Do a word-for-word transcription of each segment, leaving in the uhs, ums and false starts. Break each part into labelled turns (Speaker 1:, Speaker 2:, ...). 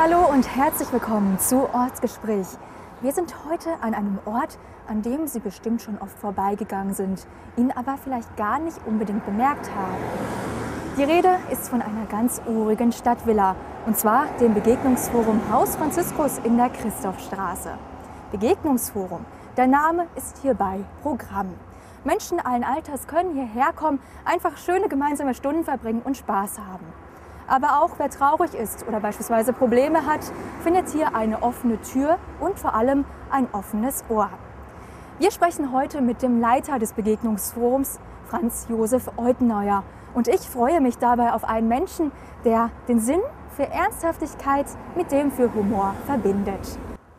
Speaker 1: Hallo und herzlich willkommen zu Ortsgespräch. Wir sind heute an einem Ort, an dem Sie bestimmt schon oft vorbeigegangen sind, ihn aber vielleicht gar nicht unbedingt bemerkt haben. Die Rede ist von einer ganz urigen Stadtvilla, und zwar dem Begegnungsforum Haus Franziskus in der Christophstraße. Begegnungsforum, der Name ist hierbei Programm. Menschen allen Alters können hierher kommen, einfach schöne gemeinsame Stunden verbringen und Spaß haben. Aber auch wer traurig ist oder beispielsweise Probleme hat, findet hier eine offene Tür und vor allem ein offenes Ohr. Wir sprechen heute mit dem Leiter des Begegnungsforums, Franz Josef Euteneuer. Und ich freue mich dabei auf einen Menschen, der den Sinn für Ernsthaftigkeit mit dem für Humor verbindet.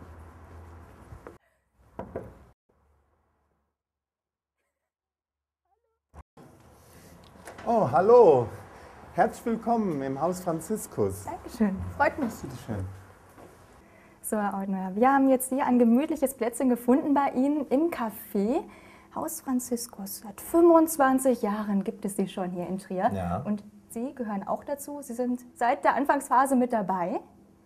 Speaker 2: Oh, hallo! Herzlich willkommen im Haus Franziskus.
Speaker 1: Dankeschön, freut mich.
Speaker 2: Bitte schön.
Speaker 1: So, Herr Euteneuer, wir haben jetzt hier ein gemütliches Plätzchen gefunden bei Ihnen im Café. Haus Franziskus. Seit fünfundzwanzig Jahren gibt es Sie schon hier in Trier.
Speaker 2: Ja.
Speaker 1: Und Sie gehören auch dazu. Sie sind seit der Anfangsphase mit dabei.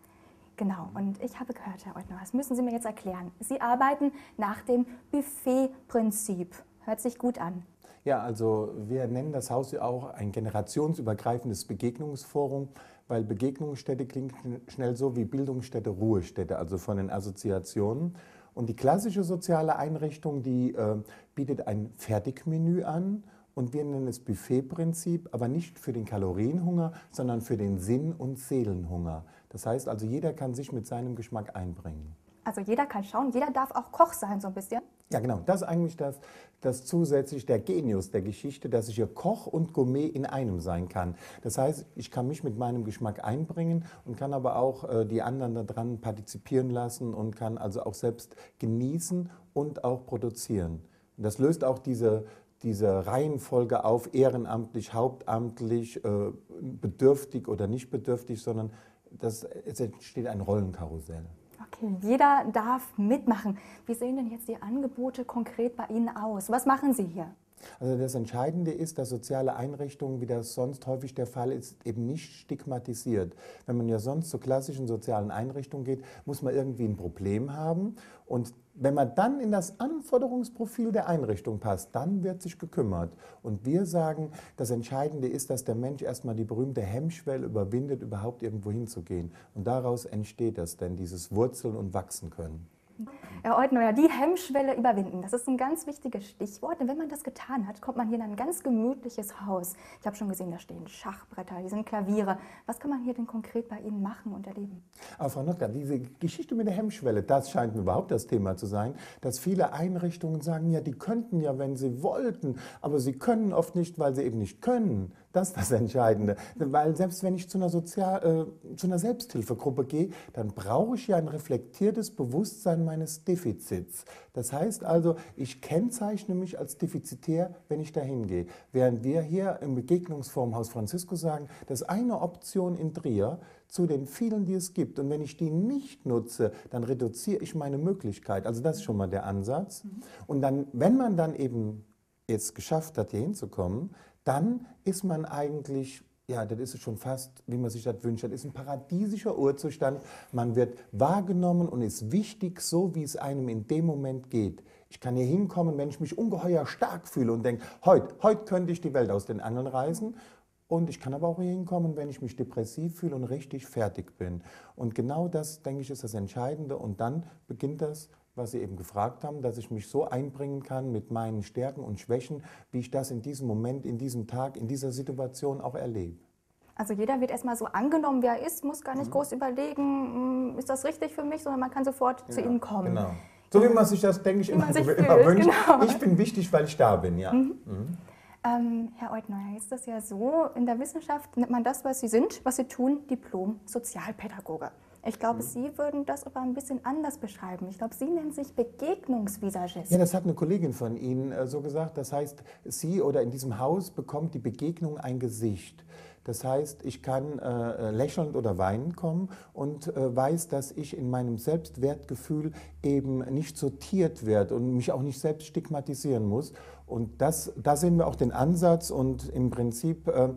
Speaker 1: Genau, und ich habe gehört, Herr Euteneuer, das müssen Sie mir jetzt erklären. Sie arbeiten nach dem Buffet-Prinzip. Hört sich gut an.
Speaker 2: Ja, also wir nennen das Haus ja auch ein generationsübergreifendes Begegnungsforum, weil Begegnungsstätte klingt schnell so wie Bildungsstätte, Ruhestätte, also von den Assoziationen. Und die klassische soziale Einrichtung, die äh, bietet ein Fertigmenü an und wir nennen es Buffet-Prinzip, aber nicht für den Kalorienhunger, sondern für den Sinn- und Seelenhunger. Das heißt also, jeder kann sich mit seinem Geschmack einbringen.
Speaker 1: Also jeder kann schauen, jeder darf auch Koch sein, so ein bisschen.
Speaker 2: Ja, genau. Das ist eigentlich das, das zusätzlich der Genius der Geschichte, dass ich hier Koch und Gourmet in einem sein kann. Das heißt, ich kann mich mit meinem Geschmack einbringen und kann aber auch äh, die anderen daran partizipieren lassen und kann also auch selbst genießen und auch produzieren. Und das löst auch diese, diese Reihenfolge auf, ehrenamtlich, hauptamtlich, äh, bedürftig oder nicht bedürftig, sondern das, es entsteht ein Rollenkarussell.
Speaker 1: Okay, jeder darf mitmachen. Wie sehen denn jetzt die Angebote konkret bei Ihnen aus? Was machen Sie hier?
Speaker 2: Also das Entscheidende ist, dass soziale Einrichtungen, wie das sonst häufig der Fall ist, eben nicht stigmatisiert. Wenn man ja sonst zu klassischen sozialen Einrichtungen geht, muss man irgendwie ein Problem haben. Und wenn man dann in das Anforderungsprofil der Einrichtung passt, dann wird sich gekümmert. Und wir sagen, das Entscheidende ist, dass der Mensch erstmal die berühmte Hemmschwelle überwindet, überhaupt irgendwo hinzugehen. Und daraus entsteht das denn, dieses Wurzeln und Wachsen können.
Speaker 1: Herr Euteneuer, die Hemmschwelle überwinden, das ist ein ganz wichtiges Stichwort. Denn wenn man das getan hat, kommt man hier in ein ganz gemütliches Haus. Ich habe schon gesehen, da stehen Schachbretter, hier sind Klaviere. Was kann man hier denn konkret bei Ihnen machen und erleben?
Speaker 2: Aber Frau Notka, diese Geschichte mit der Hemmschwelle, das scheint mir überhaupt das Thema zu sein, dass viele Einrichtungen sagen, ja, die könnten ja, wenn sie wollten, aber sie können oft nicht, weil sie eben nicht können. Das ist das Entscheidende. Weil selbst wenn ich zu einer, Sozial-, äh, zu einer Selbsthilfegruppe gehe, dann brauche ich ja ein reflektiertes Bewusstsein meines Defizits. Das heißt also, ich kennzeichne mich als defizitär, wenn ich dahin gehe. Während wir hier im Begegnungsforum Haus Franziskus sagen, das ist eine Option in Trier zu den vielen, die es gibt. Und wenn ich die nicht nutze, dann reduziere ich meine Möglichkeit. Also das ist schon mal der Ansatz. Mhm. Und dann, wenn man dann eben jetzt geschafft hat, hier hinzukommen, dann ist man eigentlich, ja, das ist es schon fast, wie man sich das wünscht, das ist ein paradiesischer Urzustand. Man wird wahrgenommen und ist wichtig, so wie es einem in dem Moment geht. Ich kann hier hinkommen, wenn ich mich ungeheuer stark fühle und denke, heute, heute könnte ich die Welt aus den Angeln reißen. Und ich kann aber auch hier hinkommen, wenn ich mich depressiv fühle und richtig fertig bin. Und genau das, denke ich, ist das Entscheidende. Und dann beginnt das, was Sie eben gefragt haben, dass ich mich so einbringen kann mit meinen Stärken und Schwächen, wie ich das in diesem Moment, in diesem Tag, in dieser Situation auch erlebe.
Speaker 1: Also jeder wird erstmal so angenommen, wie er ist, muss gar nicht mhm. groß überlegen, ist das richtig für mich, sondern man kann sofort ja, zu Ihnen kommen.
Speaker 2: Genau. So wie man sich das, denke ich, immer, immer
Speaker 1: fühlt,
Speaker 2: wünscht.
Speaker 1: Genau.
Speaker 2: Ich bin wichtig, weil ich da bin. Ja. Mhm. Mhm.
Speaker 1: Ähm, Herr Euteneuer, ist das ja so, in der Wissenschaft nennt man das, was Sie sind, was Sie tun, Diplom-Sozialpädagoge. Ich glaube, Sie würden das aber ein bisschen anders beschreiben. Ich glaube, Sie nennen sich Begegnungsvisagist.
Speaker 2: Ja, das hat eine Kollegin von Ihnen äh, so gesagt. Das heißt, Sie oder in diesem Haus bekommt die Begegnung ein Gesicht. Das heißt, ich kann äh, lächelnd oder weinend kommen und äh, weiß, dass ich in meinem Selbstwertgefühl eben nicht sortiert werde und mich auch nicht selbst stigmatisieren muss. Und das, da sehen wir auch den Ansatz und im Prinzip äh,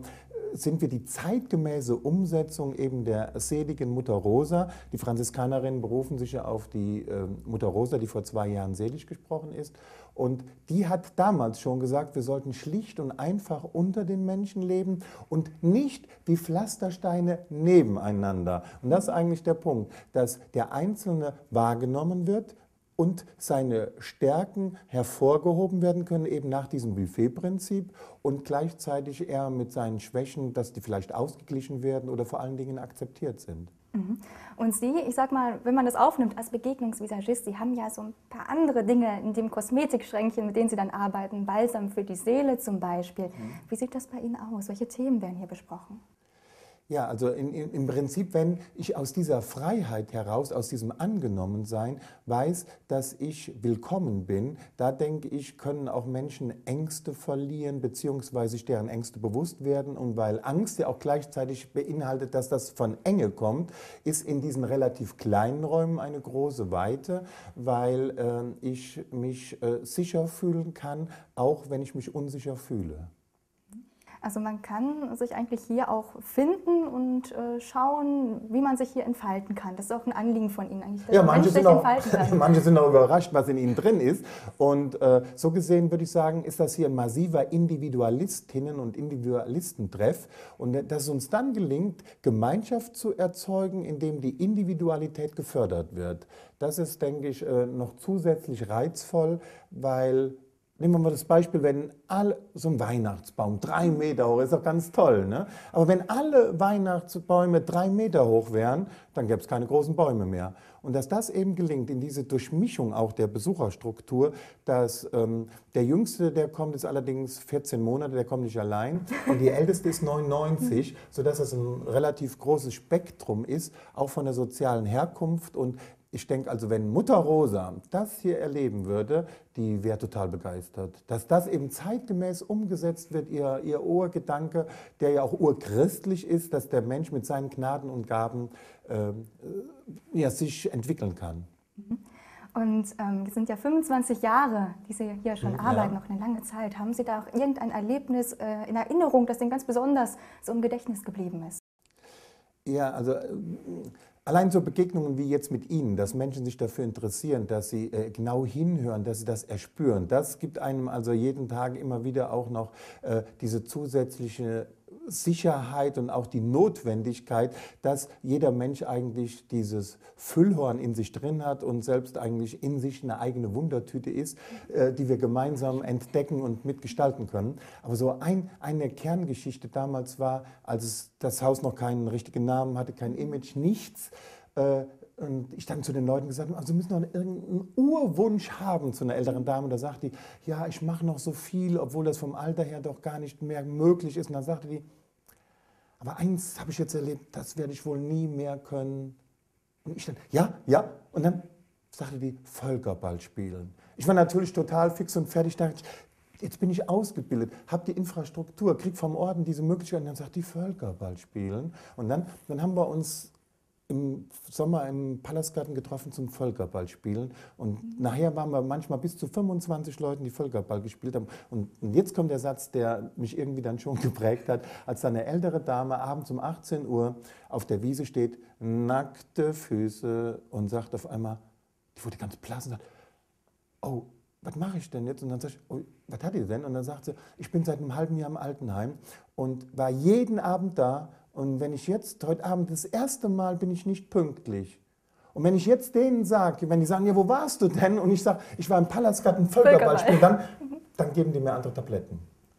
Speaker 2: sind wir die zeitgemäße Umsetzung eben der seligen Mutter Rosa. Die Franziskanerinnen berufen sich ja auf die äh, Mutter Rosa, die vor zwei Jahren selig gesprochen ist. Und die hat damals schon gesagt, wir sollten schlicht und einfach unter den Menschen leben und nicht wie Pflastersteine nebeneinander. Und das ist eigentlich der Punkt, dass der Einzelne wahrgenommen wird und seine Stärken hervorgehoben werden können, eben nach diesem Buffet-Prinzip und gleichzeitig er mit seinen Schwächen, dass die vielleicht ausgeglichen werden oder vor allen Dingen akzeptiert sind.
Speaker 1: Und Sie, ich sag mal, wenn man das aufnimmt als Begegnungsvisagist, Sie haben ja so ein paar andere Dinge in dem Kosmetikschränkchen, mit denen Sie dann arbeiten, Balsam für die Seele zum Beispiel. Mhm. Wie sieht das bei Ihnen aus? Welche Themen werden hier besprochen?
Speaker 2: Ja, also in, in, im Prinzip, wenn ich aus dieser Freiheit heraus, aus diesem Angenommensein weiß, dass ich willkommen bin, da denke ich, können auch Menschen Ängste verlieren, beziehungsweise sich deren Ängste bewusst werden. Und weil Angst ja auch gleichzeitig beinhaltet, dass das von Enge kommt, ist in diesen relativ kleinen Räumen eine große Weite, weil äh, ich mich äh, sicher fühlen kann, auch wenn ich mich unsicher fühle.
Speaker 1: Also man kann sich eigentlich hier auch finden und äh, schauen, wie man sich hier entfalten kann. Das ist auch ein Anliegen von Ihnen eigentlich, dass
Speaker 2: ja,
Speaker 1: man
Speaker 2: manche
Speaker 1: sich
Speaker 2: sind auch,
Speaker 1: entfalten kann.
Speaker 2: Manche sind auch überrascht, was in ihnen drin ist. Und äh, so gesehen würde ich sagen, ist das hier ein massiver Individualistinnen- und Individualistentreff. Und dass es uns dann gelingt, Gemeinschaft zu erzeugen, indem die Individualität gefördert wird. Das ist, denke ich, äh, noch zusätzlich reizvoll, weil... Nehmen wir mal das Beispiel, wenn alle, so ein Weihnachtsbaum drei Meter hoch ist, doch ganz toll, ne? Aber wenn alle Weihnachtsbäume drei Meter hoch wären, dann gäbe es keine großen Bäume mehr. Und dass das eben gelingt, in diese Durchmischung auch der Besucherstruktur, dass ähm, der Jüngste, der kommt, ist allerdings vierzehn Monate, der kommt nicht allein. Und die Älteste ist neunundneunzig, sodass das ein relativ großes Spektrum ist, auch von der sozialen Herkunft. Und ich denke also, wenn Mutter Rosa das hier erleben würde, die wäre total begeistert. Dass das eben zeitgemäß umgesetzt wird, ihr, ihr Urgedanke, der ja auch urchristlich ist, dass der Mensch mit seinen Gnaden und Gaben äh, ja, sich entwickeln kann.
Speaker 1: Und ähm, das sind ja fünfundzwanzig Jahre, die Sie hier schon
Speaker 2: ja.
Speaker 1: arbeiten, noch eine lange Zeit. Haben Sie da auch irgendein Erlebnis äh, in Erinnerung, das Ihnen ganz besonders so im Gedächtnis geblieben ist?
Speaker 2: Ja, also... Äh, Allein so Begegnungen wie jetzt mit Ihnen, dass Menschen sich dafür interessieren, dass sie äh, genau hinhören, dass sie das erspüren, das gibt einem also jeden Tag immer wieder auch noch äh, diese zusätzliche Sicherheit und auch die Notwendigkeit, dass jeder Mensch eigentlich dieses Füllhorn in sich drin hat und selbst eigentlich in sich eine eigene Wundertüte ist, äh, die wir gemeinsam entdecken und mitgestalten können. Aber so ein, eine Kerngeschichte damals war, als es das Haus noch keinen richtigen Namen hatte, kein Image, nichts. Äh, Und ich dann zu den Leuten gesagt habe, also Sie müssen noch irgendeinen Urwunsch haben zu einer älteren Dame. Da sagte die, ja, ich mache noch so viel, obwohl das vom Alter her doch gar nicht mehr möglich ist. Und dann sagte die, aber eins habe ich jetzt erlebt, das werde ich wohl nie mehr können. Und ich dann, ja, ja. Und dann sagte die, Völkerball spielen. Ich war natürlich total fix und fertig. Da dachte ich, jetzt bin ich ausgebildet, habe die Infrastruktur, kriege vom Orden diese Möglichkeit. Und dann sagt die, Völkerball spielen. Und dann, dann haben wir uns im Sommer im Palastgarten getroffen zum Völkerball spielen. Und nachher waren wir manchmal bis zu fünfundzwanzig Leuten, die Völkerball gespielt haben. Und, und jetzt kommt der Satz, der mich irgendwie dann schon geprägt hat, als dann eine ältere Dame abends um achtzehn Uhr auf der Wiese steht, nackte Füße und sagt auf einmal, die wurde ganz blass und sagt, oh, was mache ich denn jetzt? Und dann sage ich, oh, was hat die denn? Und dann sagt sie, ich bin seit einem halben Jahr im Altenheim und war jeden Abend da. Und wenn ich jetzt, heute Abend, das erste Mal bin ich nicht pünktlich. Und wenn ich jetzt denen sage, wenn die sagen, ja, wo warst du denn? Und ich sage, ich war im Palastgarten Völkerball spielen, dann, dann geben die mir andere Tabletten.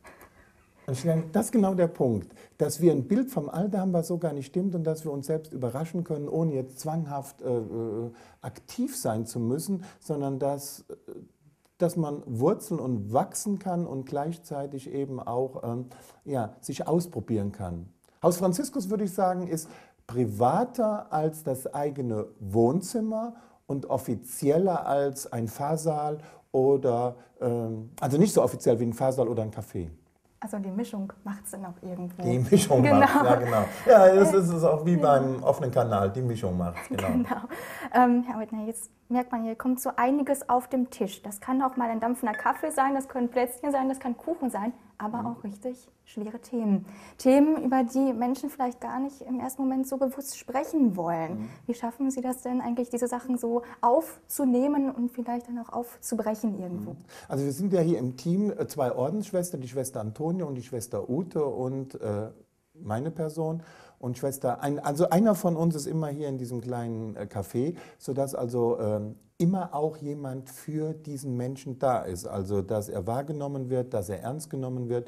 Speaker 2: Und ich denke, das ist genau der Punkt, dass wir ein Bild vom Alter haben, was so gar nicht stimmt und dass wir uns selbst überraschen können, ohne jetzt zwanghaft äh, aktiv sein zu müssen, sondern dass, dass man wurzeln und wachsen kann und gleichzeitig eben auch ähm, ja, sich ausprobieren kann. Haus Franziskus, würde ich sagen, ist privater als das eigene Wohnzimmer und offizieller als ein Pfarrsaal oder, ähm, also nicht so offiziell wie ein Pfarrsaal oder ein Café.
Speaker 1: Also die Mischung macht es dann auch irgendwo.
Speaker 2: Die Mischung
Speaker 1: genau.
Speaker 2: macht ja genau. Ja, das ist es auch wie beim offenen Kanal, die Mischung macht es, genau.
Speaker 1: genau. Ähm, Herr Eutner, jetzt merkt man, hier kommt so einiges auf dem Tisch. Das kann auch mal ein dampfender Kaffee sein, das können Plätzchen sein, das kann Kuchen sein, aber mhm. auch richtig schwere Themen. Themen, über die Menschen vielleicht gar nicht im ersten Moment so bewusst sprechen wollen. Mhm. Wie schaffen Sie das denn eigentlich, diese Sachen so aufzunehmen und vielleicht dann auch aufzubrechen irgendwo?
Speaker 2: Also wir sind ja hier im Team zwei Ordensschwestern, die Schwester Antonia und die Schwester Ute und äh, meine Person. Und Schwester, ein, also einer von uns ist immer hier in diesem kleinen äh, Café, sodass also ähm, immer auch jemand für diesen Menschen da ist. Also dass er wahrgenommen wird, dass er ernst genommen wird.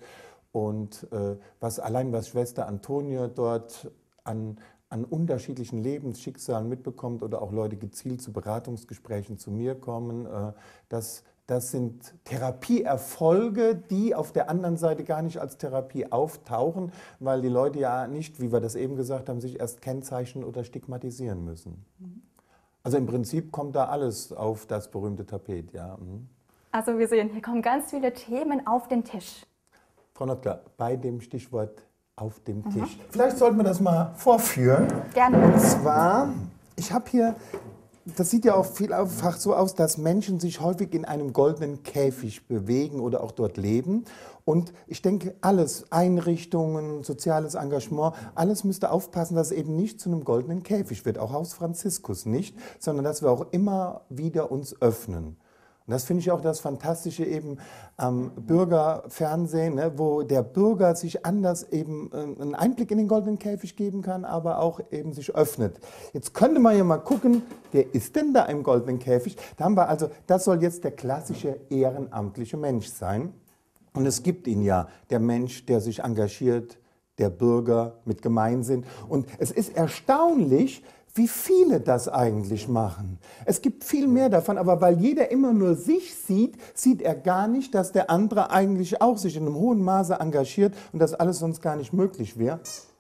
Speaker 2: Und äh, was allein was Schwester Antonia dort an, an unterschiedlichen Lebensschicksalen mitbekommt oder auch Leute gezielt zu Beratungsgesprächen zu mir kommen, äh, das Das sind Therapieerfolge, die auf der anderen Seite gar nicht als Therapie auftauchen, weil die Leute ja nicht, wie wir das eben gesagt haben, sich erst kennzeichnen oder stigmatisieren müssen. Also im Prinzip kommt da alles auf das berühmte Tapet. Ja.
Speaker 1: Also wir sehen, hier kommen ganz viele Themen auf den Tisch.
Speaker 2: Frau Nottger, bei dem Stichwort auf dem mhm. Tisch. Vielleicht sollten wir das mal vorführen.
Speaker 1: Gerne.
Speaker 2: Und zwar, ich habe hier... Das sieht ja auch vielfach so aus, dass Menschen sich häufig in einem goldenen Käfig bewegen oder auch dort leben. Und ich denke, alles, Einrichtungen, soziales Engagement, alles müsste aufpassen, dass es eben nicht zu einem goldenen Käfig wird, auch Haus Franziskus nicht, sondern dass wir auch immer wieder uns öffnen. Und das finde ich auch das Fantastische eben am Bürgerfernsehen, ne, wo der Bürger sich anders eben äh, einen Einblick in den goldenen Käfig geben kann, aber auch eben sich öffnet. Jetzt könnte man ja mal gucken, wer ist denn da im goldenen Käfig? Da haben wir also, das soll jetzt der klassische ehrenamtliche Mensch sein. Und es gibt ihn ja, der Mensch, der sich engagiert, der Bürger mit Gemeinsinn. Und es ist erstaunlich, wie viele das eigentlich machen. Es gibt viel mehr davon, aber weil jeder immer nur sich sieht, sieht er gar nicht, dass der andere eigentlich auch sich in einem hohen Maße engagiert und das alles sonst gar nicht möglich wäre.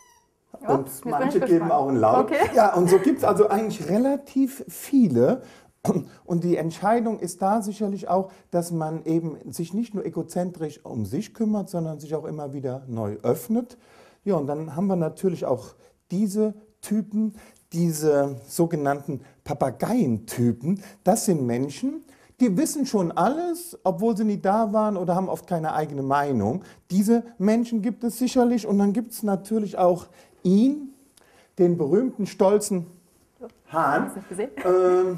Speaker 1: Ja,
Speaker 2: und manche geben auch einen Laut.
Speaker 1: Okay.
Speaker 2: Ja, und so gibt es also eigentlich relativ viele. Und die Entscheidung ist da sicherlich auch, dass man eben sich nicht nur egozentrisch um sich kümmert, sondern sich auch immer wieder neu öffnet. Ja, und dann haben wir natürlich auch diese Typen, diese sogenannten Papageientypen. Das sind Menschen, die wissen schon alles, obwohl sie nie da waren oder haben oft keine eigene Meinung. Diese Menschen gibt es sicherlich und dann gibt es natürlich auch ihn, den berühmten, stolzen Hahn. Ähm,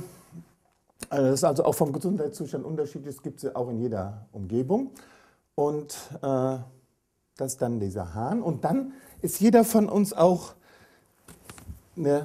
Speaker 2: das ist also auch vom Gesundheitszustand unterschiedlich, das gibt es auch in jeder Umgebung. Und äh, das ist dann dieser Hahn. Und dann ist jeder von uns auch, eine,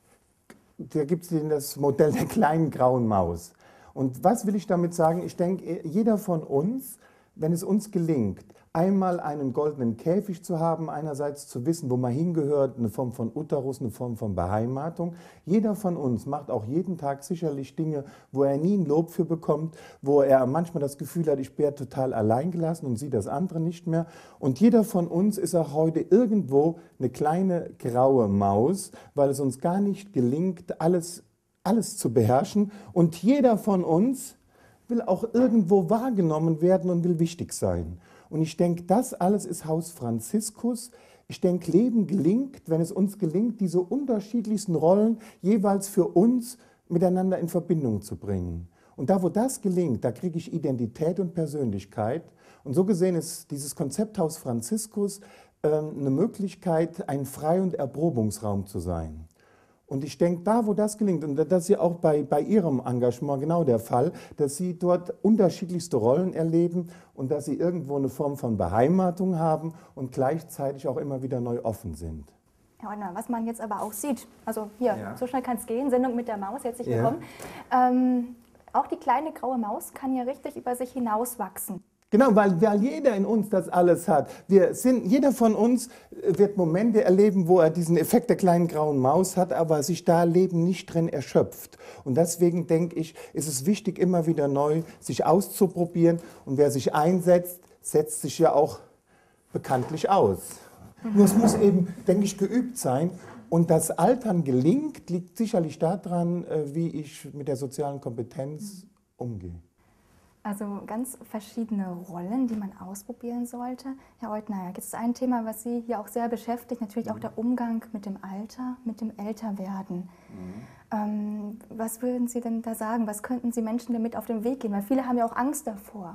Speaker 2: da gibt es das Modell der kleinen grauen Maus. Und was will ich damit sagen? Ich denke, jeder von uns, wenn es uns gelingt, einmal einen goldenen Käfig zu haben, einerseits zu wissen, wo man hingehört, eine Form von Uterus, eine Form von Beheimatung. Jeder von uns macht auch jeden Tag sicherlich Dinge, wo er nie ein Lob für bekommt, wo er manchmal das Gefühl hat, ich bin total alleingelassen und sieht das andere nicht mehr. Und jeder von uns ist auch heute irgendwo eine kleine graue Maus, weil es uns gar nicht gelingt, alles, alles zu beherrschen. Und jeder von uns will auch irgendwo wahrgenommen werden und will wichtig sein. Und ich denke, das alles ist Haus Franziskus. Ich denke, Leben gelingt, wenn es uns gelingt, diese unterschiedlichsten Rollen jeweils für uns miteinander in Verbindung zu bringen. Und da, wo das gelingt, da kriege ich Identität und Persönlichkeit. Und so gesehen ist dieses Konzept Haus Franziskus äh, eine Möglichkeit, ein Frei- und Erprobungsraum zu sein. Und ich denke, da, wo das gelingt, und das ist ja auch bei, bei Ihrem Engagement genau der Fall, dass Sie dort unterschiedlichste Rollen erleben und dass Sie irgendwo eine Form von Beheimatung haben und gleichzeitig auch immer wieder neu offen sind.
Speaker 1: Herr Eutner, was man jetzt aber auch sieht, also hier,
Speaker 2: Ja.
Speaker 1: So schnell kann es gehen, Sendung mit der Maus, herzlich
Speaker 2: Ja.
Speaker 1: willkommen. Ähm, auch die kleine graue Maus kann ja richtig über sich hinauswachsen.
Speaker 2: Genau, weil, weil jeder in uns das alles hat. Wir sind, jeder von uns wird Momente erleben, wo er diesen Effekt der kleinen grauen Maus hat, aber sich da Leben nicht drin erschöpft. Und deswegen denke ich, ist es wichtig, immer wieder neu sich auszuprobieren. Und wer sich einsetzt, setzt sich ja auch bekanntlich aus. Mhm. Nur es muss eben, denke ich, geübt sein. Und das Altern gelingt, liegt sicherlich daran, wie ich mit der sozialen Kompetenz umgehe.
Speaker 1: Also ganz verschiedene Rollen, die man ausprobieren sollte. Herr Eutner, jetzt ist ein Thema, was Sie hier auch sehr beschäftigt, natürlich auch der Umgang mit dem Alter, mit dem Älterwerden. Mhm. Ähm, was würden Sie denn da sagen? Was könnten Sie Menschen damit auf den Weg geben? Weil viele haben ja auch Angst davor.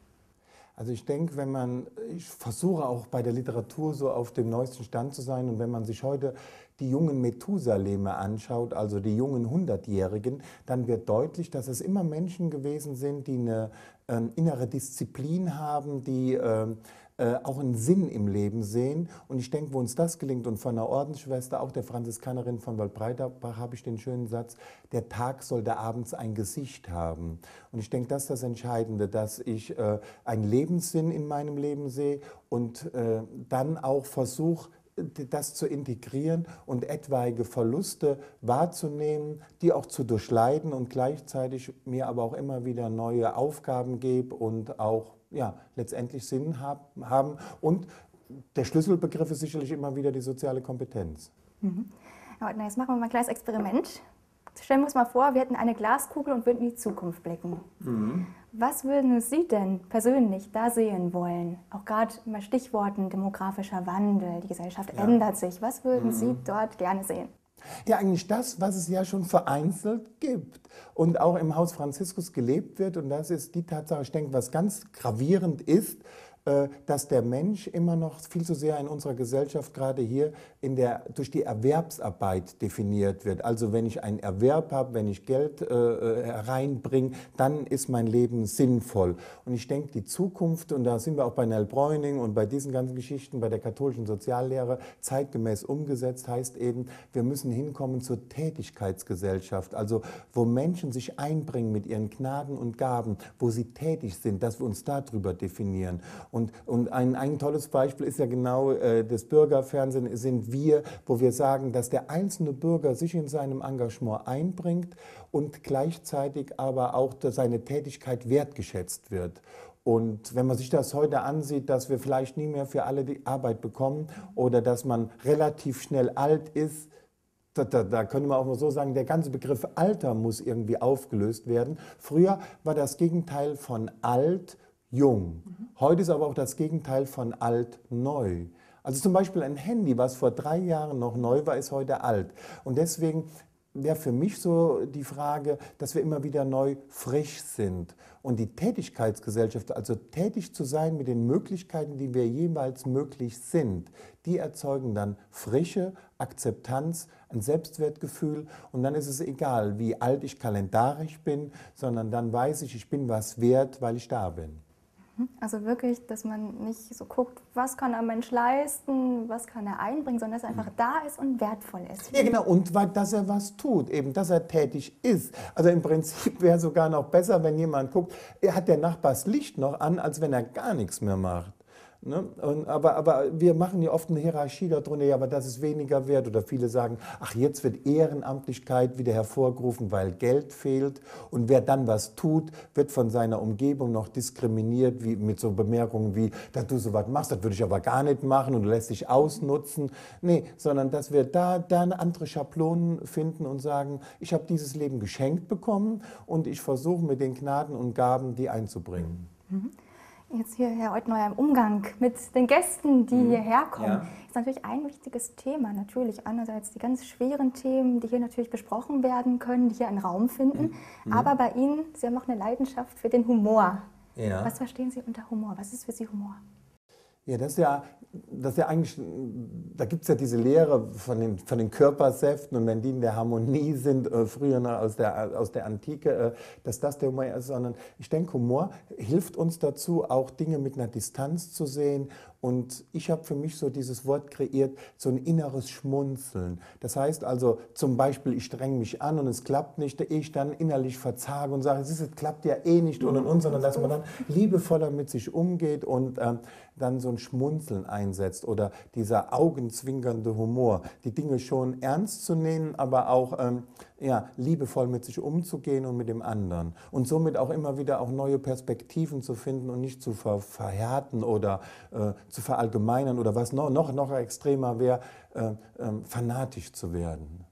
Speaker 2: Also ich denke, wenn man, ich versuche auch bei der Literatur so auf dem neuesten Stand zu sein, und wenn man sich heute die jungen Methusaleme anschaut, also die jungen Hundertjährigen, dann wird deutlich, dass es immer Menschen gewesen sind, die eine äh, innere Disziplin haben, die äh, äh, auch einen Sinn im Leben sehen. Und ich denke, wo uns das gelingt, und von einer Ordensschwester, auch der Franziskanerin von Waldbreiterbach, habe ich den schönen Satz: Der Tag sollte abends ein Gesicht haben. Und ich denke, das ist das Entscheidende, dass ich äh, einen Lebenssinn in meinem Leben sehe und äh, dann auch versuche, das zu integrieren und etwaige Verluste wahrzunehmen, die auch zu durchleiden, und gleichzeitig mir aber auch immer wieder neue Aufgaben gebe und auch ja, letztendlich Sinn hab, haben. Und der Schlüsselbegriff ist sicherlich immer wieder die soziale Kompetenz.
Speaker 1: Mhm. Ja, na, jetzt machen wir mal ein kleines Experiment. Stellen wir uns mal vor, wir hätten eine Glaskugel und würden in die Zukunft blicken. Mhm. Was würden Sie denn persönlich da sehen wollen? Auch gerade bei Stichworten demografischer Wandel, die Gesellschaft ja. ändert sich. Was würden mhm. Sie dort gerne sehen?
Speaker 2: Ja, eigentlich das, was es ja schon vereinzelt gibt und auch im Haus Franziskus gelebt wird. Und das ist die Tatsache, ich denke, was ganz gravierend ist, dass der Mensch immer noch viel zu sehr in unserer Gesellschaft, gerade hier, in der, durch die Erwerbsarbeit definiert wird. Also wenn ich einen Erwerb habe, wenn ich Geld äh, hereinbringe, dann ist mein Leben sinnvoll. Und ich denke, die Zukunft, und da sind wir auch bei Nell Bräuning und bei diesen ganzen Geschichten, bei der katholischen Soziallehre, zeitgemäß umgesetzt, heißt eben, wir müssen hinkommen zur Tätigkeitsgesellschaft, also wo Menschen sich einbringen mit ihren Gnaden und Gaben, wo sie tätig sind, dass wir uns darüber definieren. Und, und ein, ein tolles Beispiel ist ja genau äh, das Bürgerfernsehen, sind wir, wo wir sagen, dass der einzelne Bürger sich in seinem Engagement einbringt und gleichzeitig aber auch seine Tätigkeit wertgeschätzt wird. Und wenn man sich das heute ansieht, dass wir vielleicht nie mehr für alle die Arbeit bekommen oder dass man relativ schnell alt ist, Da, da, da könnte man auch mal so sagen, der ganze Begriff Alter muss irgendwie aufgelöst werden. Früher war das Gegenteil von alt jung. Heute ist aber auch das Gegenteil von alt neu. Also zum Beispiel ein Handy, was vor drei Jahren noch neu war, ist heute alt. Und deswegen wäre für mich so die Frage, dass wir immer wieder neu frisch sind. Und die Tätigkeitsgesellschaft, also tätig zu sein mit den Möglichkeiten, die wir jeweils möglich sind, die erzeugen dann Frische, Akzeptanz, ein Selbstwertgefühl. Und dann ist es egal, wie alt ich kalendarisch bin, sondern dann weiß ich, ich bin was wert, weil ich da bin.
Speaker 1: Also wirklich, dass man nicht so guckt, was kann ein Mensch leisten, was kann er einbringen, sondern dass er einfach da ist und wertvoll ist.
Speaker 2: Ja, genau, und dass er was tut, eben, dass er tätig ist. Also im Prinzip wäre es sogar noch besser, wenn jemand guckt, er hat der Nachbar das Licht noch an, als wenn er gar nichts mehr macht. Ne? Und, aber, aber wir machen ja oft eine Hierarchie darunter, ja, aber das ist weniger wert. Oder viele sagen, ach, jetzt wird Ehrenamtlichkeit wieder hervorgerufen, weil Geld fehlt. Und wer dann was tut, wird von seiner Umgebung noch diskriminiert, wie, mit so Bemerkungen wie, dass du so was machst, das würde ich aber gar nicht machen und du lässt dich ausnutzen. Nee, sondern dass wir da, da eine andere Schablonen finden und sagen, ich habe dieses Leben geschenkt bekommen und ich versuche mit den Gnaden und Gaben, die einzubringen.
Speaker 1: Mhm. Jetzt hier, Herr Eutneuer, im Umgang mit den Gästen, die mhm. hierher kommen, ja. ist natürlich ein wichtiges Thema. Natürlich einerseits die ganz schweren Themen, die hier natürlich besprochen werden können, die hier einen Raum finden. Mhm. Aber bei Ihnen, Sie haben auch eine Leidenschaft für den Humor. Ja. Was verstehen Sie unter Humor? Was ist für Sie Humor?
Speaker 2: Ja, das ist ja, das ist ja eigentlich, da gibt es ja diese Lehre von den, von den Körpersäften und wenn die in der Harmonie sind, äh, früher noch aus der, aus der Antike, äh, dass das der Humor ist, sondern ich denke, Humor hilft uns dazu, auch Dinge mit einer Distanz zu sehen. Und ich habe für mich so dieses Wort kreiert, so ein inneres Schmunzeln. Das heißt also zum Beispiel, ich strenge mich an und es klappt nicht, ehe ich dann innerlich verzage und sage, es klappt ja eh nicht und und und, sondern dass man dann liebevoller mit sich umgeht und ähm, dann so ein Schmunzeln einsetzt oder dieser augenzwinkernde Humor, die Dinge schon ernst zu nehmen, aber auch ähm, ja, liebevoll mit sich umzugehen und mit dem anderen. Und somit auch immer wieder auch neue Perspektiven zu finden und nicht zu ver verhärten oder äh, zu verallgemeinern oder was noch, noch, noch extremer wäre, äh, äh, fanatisch zu werden.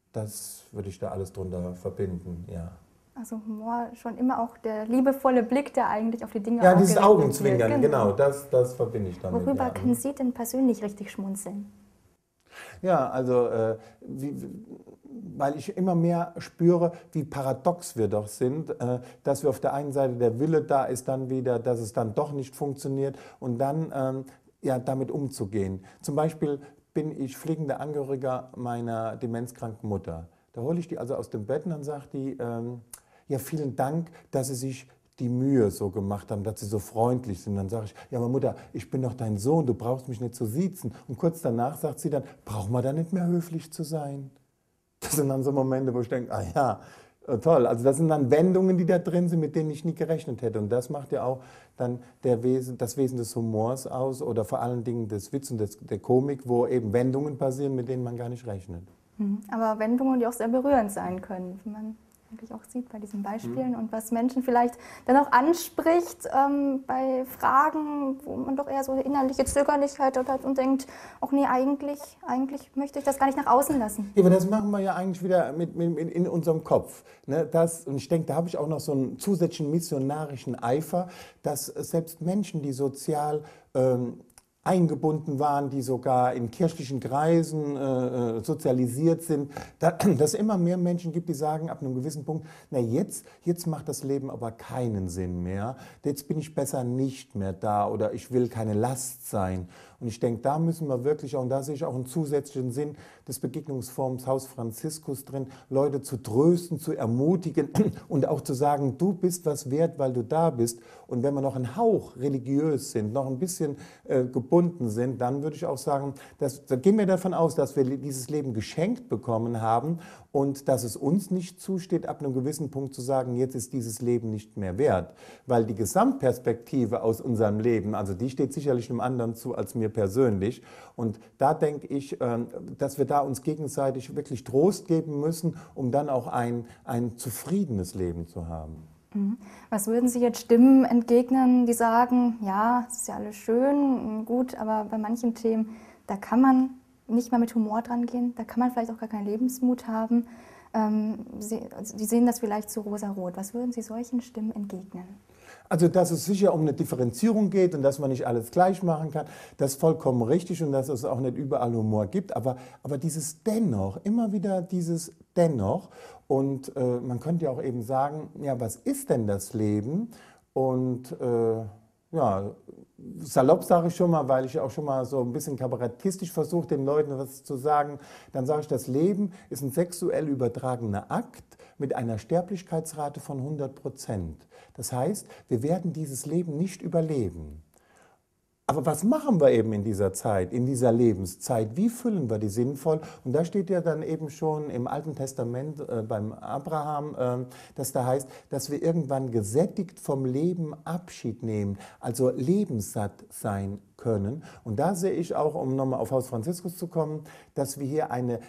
Speaker 2: Das würde ich da alles drunter verbinden, ja.
Speaker 1: Also Humor schon immer auch der liebevolle Blick, der eigentlich auf die Dinge
Speaker 2: ja, dieses Augenzwinkern, genau, genau das, das verbinde ich damit.
Speaker 1: Worüber
Speaker 2: ja.
Speaker 1: können Sie denn persönlich richtig schmunzeln?
Speaker 2: Ja, also äh, wie, weil ich immer mehr spüre, wie paradox wir doch sind, äh, dass wir auf der einen Seite der Wille da ist, dann wieder, dass es dann doch nicht funktioniert und dann ähm, ja, damit umzugehen. Zum Beispiel bin ich pflegender Angehöriger meiner demenzkranken Mutter. Da hole ich die also aus dem Bett und dann sagt die, ähm, ja, vielen Dank, dass Sie sich die Mühe so gemacht haben, dass Sie so freundlich sind. Dann sage ich, ja, aber Mutter, ich bin doch dein Sohn, du brauchst mich nicht zu siezen. Und kurz danach sagt sie dann, braucht man da nicht mehr höflich zu sein? Das sind dann so Momente, wo ich denke, ah ja, toll. Also das sind dann Wendungen, die da drin sind, mit denen ich nie gerechnet hätte. Und das macht ja auch dann der Wesen, das Wesen des Humors aus oder vor allen Dingen des Witz und des, der Komik, wo eben Wendungen passieren, mit denen man gar nicht rechnet.
Speaker 1: Aber Wendungen, die auch sehr berührend sein können, wie man eigentlich auch sieht bei diesen Beispielen, mhm. und was Menschen vielleicht dann auch anspricht ähm, bei Fragen, wo man doch eher so innerliche Zögerlichkeit hat und denkt, ach nee, eigentlich, eigentlich möchte ich das gar nicht nach außen lassen.
Speaker 2: Ja, aber das machen wir ja eigentlich wieder mit, mit, mit in unserem Kopf. Ne? Das, und ich denke, da habe ich auch noch so einen zusätzlichen missionarischen Eifer, dass selbst Menschen, die sozial ähm, eingebunden waren, die sogar in kirchlichen Kreisen äh, sozialisiert sind, da, dass es immer mehr Menschen gibt, die sagen ab einem gewissen Punkt, na jetzt, jetzt macht das Leben aber keinen Sinn mehr, jetzt bin ich besser nicht mehr da oder ich will keine Last sein. Und ich denke, da müssen wir wirklich, auch, und da sehe ich auch einen zusätzlichen Sinn des Begegnungsforums Haus Franziskus drin, Leute zu trösten, zu ermutigen und auch zu sagen, du bist was wert, weil du da bist. Und wenn wir noch ein Hauch religiös sind, noch ein bisschen äh, gebunden sind, dann würde ich auch sagen, dass, da gehen wir davon aus, dass wir dieses Leben geschenkt bekommen haben und dass es uns nicht zusteht, ab einem gewissen Punkt zu sagen, jetzt ist dieses Leben nicht mehr wert. Weil die Gesamtperspektive aus unserem Leben, also die steht sicherlich einem anderen zu als mir persönlich. Und da denke ich, dass wir da uns gegenseitig wirklich Trost geben müssen, um dann auch ein, ein zufriedenes Leben zu haben.
Speaker 1: Was würden Sie jetzt Stimmen entgegnen, die sagen, ja, es ist ja alles schön, gut, aber bei manchen Themen, da kann man nicht mehr mit Humor dran gehen, da kann man vielleicht auch gar keinen Lebensmut haben. Ähm, Sie, also die sehen das vielleicht zu rosarot. Was würden Sie solchen Stimmen entgegnen?
Speaker 2: Also, dass es sicher um eine Differenzierung geht und dass man nicht alles gleich machen kann, das ist vollkommen richtig und dass es auch nicht überall Humor gibt. Aber, aber dieses Dennoch, immer wieder dieses Dennoch. Und äh, man könnte ja auch eben sagen, ja, was ist denn das Leben? Und äh, ja, salopp sage ich schon mal, weil ich auch schon mal so ein bisschen kabarettistisch versuche, den Leuten was zu sagen, dann sage ich, das Leben ist ein sexuell übertragener Akt mit einer Sterblichkeitsrate von hundert Prozent. Das heißt, wir werden dieses Leben nicht überleben. Aber was machen wir eben in dieser Zeit, in dieser Lebenszeit? Wie füllen wir die sinnvoll? Und da steht ja dann eben schon im Alten Testament äh, beim Abraham, äh, dass da heißt, dass wir irgendwann gesättigt vom Leben Abschied nehmen, also lebenssatt sein können. Und da sehe ich auch, um nochmal auf Haus Franziskus zu kommen, dass wir hier eine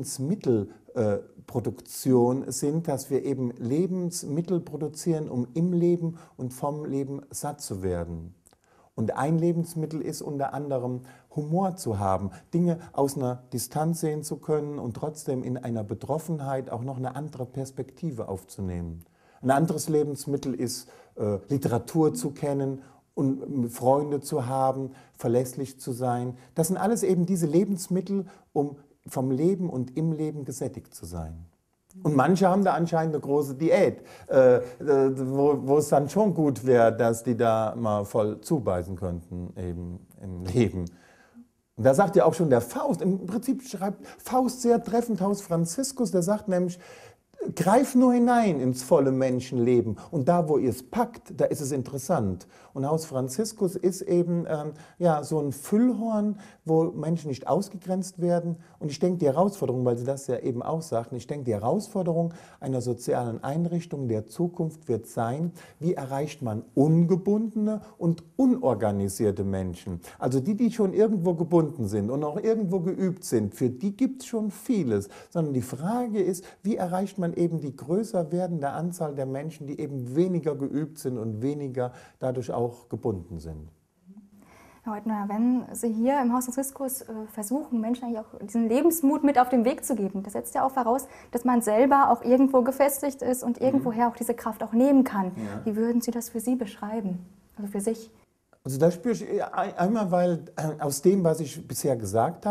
Speaker 2: Lebensmittelproduktion äh, sind, dass wir eben Lebensmittel produzieren, um im Leben und vom Leben satt zu werden. Und ein Lebensmittel ist unter anderem Humor zu haben, Dinge aus einer Distanz sehen zu können und trotzdem in einer Betroffenheit auch noch eine andere Perspektive aufzunehmen. Ein anderes Lebensmittel ist äh, Literatur zu kennen und Freunde zu haben, verlässlich zu sein. Das sind alles eben diese Lebensmittel, um vom Leben und im Leben gesättigt zu sein. Und manche haben da anscheinend eine große Diät, äh, wo, wo es dann schon gut wäre, dass die da mal voll zubeißen könnten eben im Leben. Und da sagt ja auch schon der Faust, im Prinzip schreibt Faust sehr treffend Haus Franziskus, der sagt nämlich, greif nur hinein ins volle Menschenleben und da, wo ihr es packt, da ist es interessant. Und Haus Franziskus ist eben ähm, ja, so ein Füllhorn, wo Menschen nicht ausgegrenzt werden. Und ich denke, die Herausforderung, weil Sie das ja eben auch sagten, ich denke, die Herausforderung einer sozialen Einrichtung der Zukunft wird sein, wie erreicht man ungebundene und unorganisierte Menschen. Also die, die schon irgendwo gebunden sind und auch irgendwo geübt sind, für die gibt es schon vieles. Sondern die Frage ist, wie erreicht man eben die größer werdende Anzahl der Menschen, die eben weniger geübt sind und weniger dadurch auch gebunden sind.
Speaker 1: Herr Heutner, wenn Sie hier im Haus Franziskus äh, versuchen, Menschen eigentlich auch diesen Lebensmut mit auf den Weg zu geben, das setzt ja auch voraus, dass man selber auch irgendwo gefestigt ist und irgendwoher auch diese Kraft auch nehmen kann. Ja. Wie würden Sie das für Sie beschreiben, also für sich?
Speaker 2: Also da spüre ich einmal, weil aus dem, was ich bisher gesagt habe,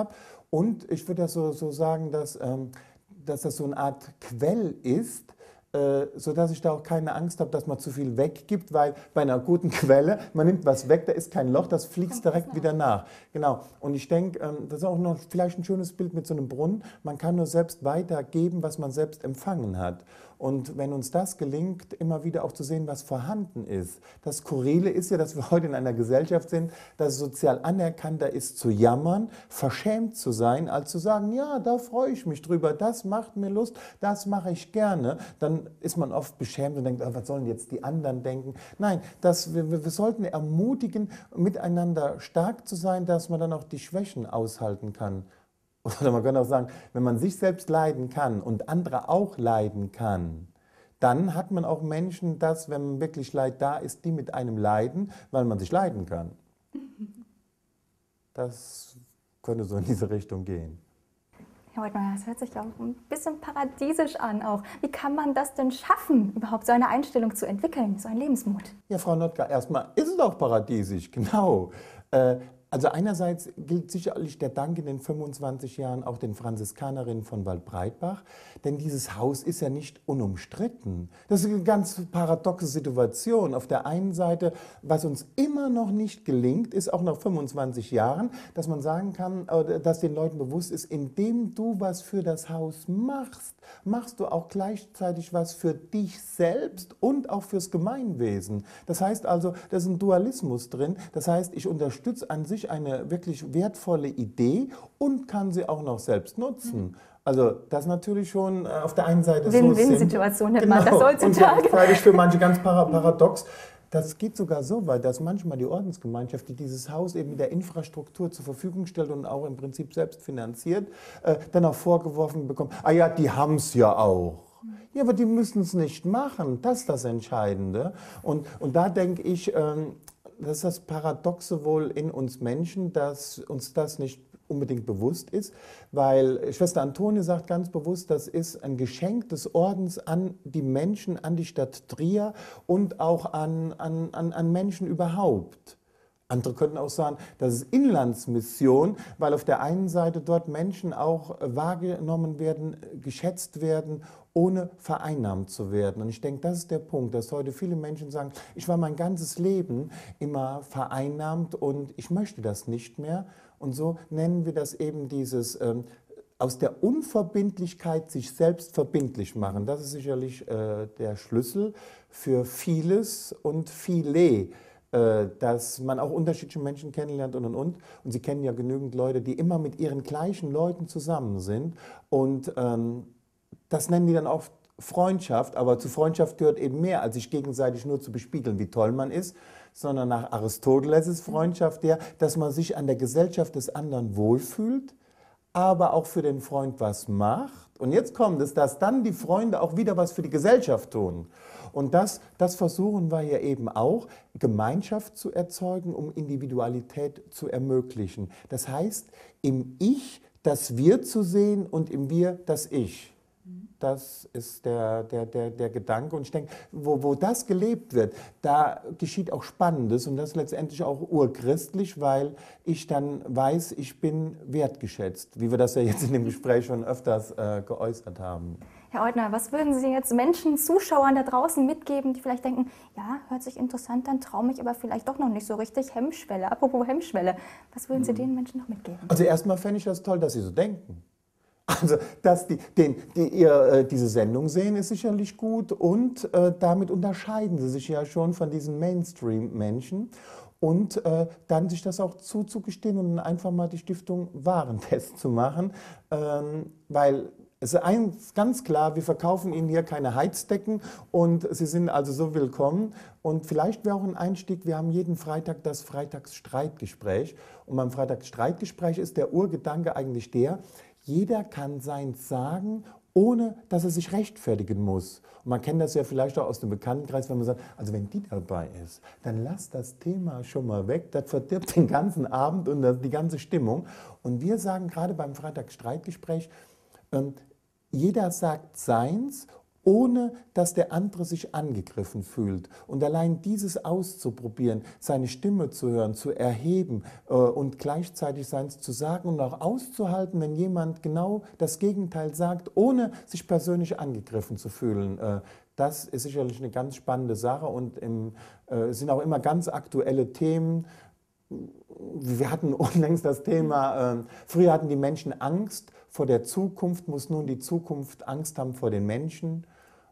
Speaker 2: Und ich würde das so, so sagen, dass, ähm, dass das so eine Art Quell ist, äh, sodass ich da auch keine Angst habe, dass man zu viel weggibt, weil bei einer guten Quelle, man nimmt was weg, da ist kein Loch, das fließt direkt wieder nach. Genau. Und ich denke, ähm, das ist auch noch vielleicht ein schönes Bild mit so einem Brunnen. Man kann nur selbst weitergeben, was man selbst empfangen hat. Und wenn uns das gelingt, immer wieder auch zu sehen, was vorhanden ist. Das Skurrile ist ja, dass wir heute in einer Gesellschaft sind, dass es sozial anerkannter ist, zu jammern, verschämt zu sein, als zu sagen, ja, da freue ich mich drüber, das macht mir Lust, das mache ich gerne. Dann ist man oft beschämt und denkt, oh, was sollen jetzt die anderen denken? Nein, das, wir, wir sollten ermutigen, miteinander stark zu sein, dass man dann auch die Schwächen aushalten kann. Oder man könnte auch sagen, wenn man sich selbst leiden kann und andere auch leiden kann, dann hat man auch Menschen, dass, wenn wirklich Leid da ist, die mit einem leiden, weil man sich leiden kann. Das könnte so in diese Richtung gehen.
Speaker 1: Herr Oltmann, das hört sich auch ein bisschen paradiesisch an auch. Wie kann man das denn schaffen, überhaupt so eine Einstellung zu entwickeln, so einen Lebensmut?
Speaker 2: Ja, Frau Notker, erstmal ist es auch paradiesisch, genau. Äh, Also einerseits gilt sicherlich der Dank in den fünfundzwanzig Jahren auch den Franziskanerinnen von Waldbreitbach, denn dieses Haus ist ja nicht unumstritten. Das ist eine ganz paradoxe Situation. Auf der einen Seite, was uns immer noch nicht gelingt, ist auch nach fünfundzwanzig Jahren, dass man sagen kann, dass den Leuten bewusst ist, indem du was für das Haus machst, machst du auch gleichzeitig was für dich selbst und auch fürs Gemeinwesen. Das heißt also, da ist ein Dualismus drin. Das heißt, ich unterstütze an sich eine wirklich wertvolle Idee und kann sie auch noch selbst nutzen. Also das natürlich schon auf der einen Seite so
Speaker 1: Win-Win-Situation nennt man das
Speaker 2: genau,
Speaker 1: heutzutage.
Speaker 2: und gleichzeitig für manche ganz paradox. Das geht sogar so weit, dass manchmal die Ordensgemeinschaft, die dieses Haus eben mit der Infrastruktur zur Verfügung stellt und auch im Prinzip selbst finanziert, äh, dann auch vorgeworfen bekommt, ah ja, die haben es ja auch. Ja, aber die müssen es nicht machen, das ist das Entscheidende. Und, und da denke ich, ähm, das ist das Paradoxe wohl in uns Menschen, dass uns das nicht unbedingt bewusst ist, weil Schwester Antonie sagt ganz bewusst, das ist ein Geschenk des Ordens an die Menschen, an die Stadt Trier und auch an, an, an, an Menschen überhaupt. Andere könnten auch sagen, das ist Inlandsmission, weil auf der einen Seite dort Menschen auch wahrgenommen werden, geschätzt werden, ohne vereinnahmt zu werden. Und ich denke, das ist der Punkt, dass heute viele Menschen sagen, ich war mein ganzes Leben immer vereinnahmt und ich möchte das nicht mehr. Und so nennen wir das eben dieses ähm, aus der Unverbindlichkeit sich selbst verbindlich machen. Das ist sicherlich äh, der Schlüssel für vieles und viele. Dass man auch unterschiedliche Menschen kennenlernt und und und. Und Sie kennen ja genügend Leute, die immer mit ihren gleichen Leuten zusammen sind. Und ähm, das nennen die dann oft Freundschaft. Aber zu Freundschaft gehört eben mehr, als sich gegenseitig nur zu bespiegeln, wie toll man ist. Sondern nach Aristoteles ist Freundschaft der, dass man sich an der Gesellschaft des anderen wohlfühlt, aber auch für den Freund was macht. Und jetzt kommt es, dass dann die Freunde auch wieder was für die Gesellschaft tun. Und das, das versuchen wir ja eben auch, Gemeinschaft zu erzeugen, um Individualität zu ermöglichen. Das heißt, im Ich das Wir zu sehen und im Wir das Ich. Das ist der, der, der, der Gedanke. Und ich denke, wo, wo das gelebt wird, da geschieht auch Spannendes. Und das ist letztendlich auch urchristlich, weil ich dann weiß, ich bin wertgeschätzt, wie wir das ja jetzt in dem Gespräch schon öfters äh, geäußert haben.
Speaker 1: Herr Eutner, was würden Sie jetzt Menschen, Zuschauern da draußen mitgeben, die vielleicht denken, ja, hört sich interessant an, traue mich aber vielleicht doch noch nicht so richtig, Hemmschwelle, apropos Hemmschwelle. Was würden Sie den Menschen noch mitgeben?
Speaker 2: Also erstmal fände ich das toll, dass Sie so denken. Also, dass die, den, die ihr äh, diese Sendung sehen, ist sicherlich gut und äh, damit unterscheiden sie sich ja schon von diesen Mainstream-Menschen und äh, dann sich das auch zuzugestehen und einfach mal die Stiftung Warentest zu machen, ähm, weil es ist eins ganz klar, wir verkaufen Ihnen hier keine Heizdecken und Sie sind also so willkommen. Und vielleicht wäre auch ein Einstieg, wir haben jeden Freitag das Freitagsstreitgespräch und beim Freitagsstreitgespräch ist der Urgedanke eigentlich der, jeder kann seins sagen, ohne dass er sich rechtfertigen muss. Und man kennt das ja vielleicht auch aus dem Bekanntenkreis, wenn man sagt, also wenn die dabei ist, dann lass das Thema schon mal weg, das verdirbt den ganzen Abend und die ganze Stimmung. Und wir sagen gerade beim Freitagsstreitgespräch, ähm, jeder sagt seins ohne dass der andere sich angegriffen fühlt. Und allein dieses auszuprobieren, seine Stimme zu hören, zu erheben äh, und gleichzeitig seins zu sagen und auch auszuhalten, wenn jemand genau das Gegenteil sagt, ohne sich persönlich angegriffen zu fühlen. Äh, das ist sicherlich eine ganz spannende Sache und im, äh, sind auch immer ganz aktuelle Themen. Wir hatten unlängst das Thema, äh, früher hatten die Menschen Angst vor der Zukunft, muss nun die Zukunft Angst haben vor den Menschen.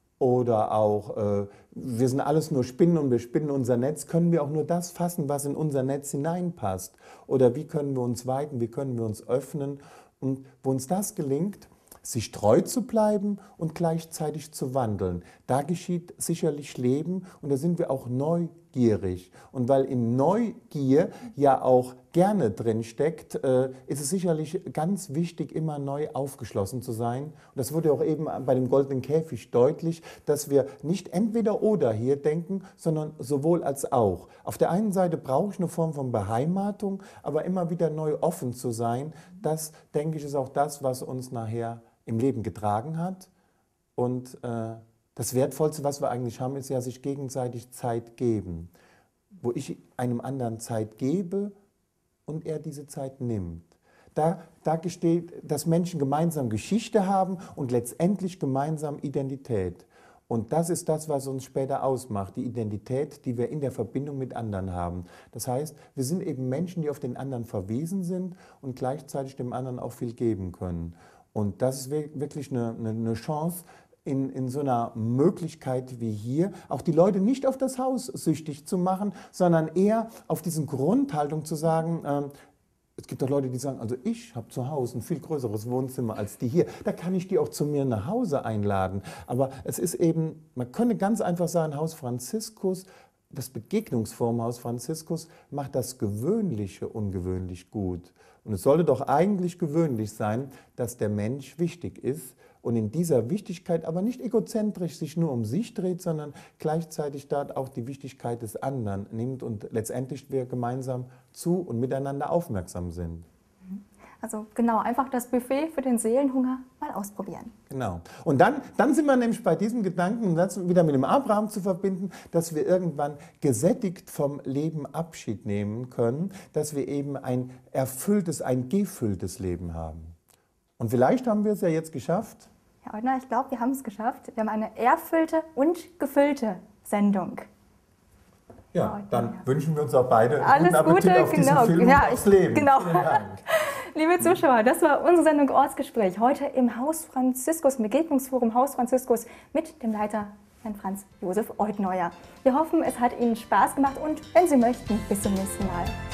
Speaker 2: Oder auch, äh, wir sind alles nur Spinnen und wir spinnen unser Netz. Können wir auch nur das fassen, was in unser Netz hineinpasst? Oder wie können wir uns weiten, wie können wir uns öffnen? Und wo uns das gelingt, sich treu zu bleiben und gleichzeitig zu wandeln. Da geschieht sicherlich Leben und da sind wir auch neugierig. Und weil in Neugier ja auch gerne drin steckt, äh, ist es sicherlich ganz wichtig, immer neu aufgeschlossen zu sein. Und das wurde auch eben bei dem goldenen Käfig deutlich, dass wir nicht entweder oder hier denken, sondern sowohl als auch. Auf der einen Seite brauche ich eine Form von Beheimatung, aber immer wieder neu offen zu sein, das, denke ich, ist auch das, was uns nachher im Leben getragen hat. Und äh, das Wertvollste, was wir eigentlich haben, ist ja sich gegenseitig Zeit geben. Wo ich einem anderen Zeit gebe und er diese Zeit nimmt. Da, da gesteht, dass Menschen gemeinsam Geschichte haben und letztendlich gemeinsam Identität. Und das ist das, was uns später ausmacht, die Identität, die wir in der Verbindung mit anderen haben. Das heißt, wir sind eben Menschen, die auf den anderen verwiesen sind und gleichzeitig dem anderen auch viel geben können. Und das ist wirklich eine, eine Chance, in, in so einer Möglichkeit wie hier, auch die Leute nicht auf das Haus süchtig zu machen, sondern eher auf diesen Grundhaltung zu sagen, äh, es gibt auch Leute, die sagen, also ich habe zu Hause ein viel größeres Wohnzimmer als die hier. Da kann ich die auch zu mir nach Hause einladen. Aber es ist eben, man könnte ganz einfach sagen, Haus Franziskus, das Begegnungsform Haus Franziskus macht das Gewöhnliche ungewöhnlich gut. Und es sollte doch eigentlich gewöhnlich sein, dass der Mensch wichtig ist und in dieser Wichtigkeit aber nicht egozentrisch sich nur um sich dreht, sondern gleichzeitig dort auch die Wichtigkeit des anderen nimmt und letztendlich wir gemeinsam zu und miteinander aufmerksam sind.
Speaker 1: Also genau, einfach das Buffet für den Seelenhunger mal ausprobieren.
Speaker 2: Genau. Und dann, dann sind wir nämlich bei diesem Gedanken, das wieder mit dem Abraham zu verbinden, dass wir irgendwann gesättigt vom Leben Abschied nehmen können, dass wir eben ein erfülltes, ein gefülltes Leben haben. Und vielleicht haben wir es ja jetzt geschafft.
Speaker 1: Herr Eudner, ich glaube, wir haben es geschafft. Wir haben eine erfüllte und gefüllte Sendung.
Speaker 2: Ja, dann wünschen wir uns auch beide
Speaker 1: alles
Speaker 2: guten Appetit
Speaker 1: Gute,
Speaker 2: auf
Speaker 1: genau.
Speaker 2: diesen Film
Speaker 1: Ja,
Speaker 2: und aufs Leben.
Speaker 1: Genau.
Speaker 2: Vielen Dank.
Speaker 1: Liebe Zuschauer, das war unsere Sendung Ortsgespräch. Heute im Haus Franziskus, im Begegnungsforum Haus Franziskus mit dem Leiter Herrn Franz Josef Eudneuer. Wir hoffen, es hat Ihnen Spaß gemacht und wenn Sie möchten, bis zum nächsten Mal.